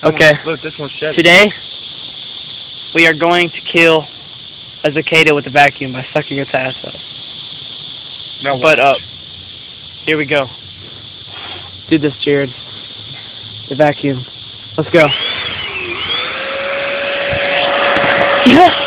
Okay. Look, this one's shed. Today, we are going to kill a cicada with a vacuum by sucking its ass up. Now Butt up. Here we go. Do this, Jared. The vacuum. Let's go.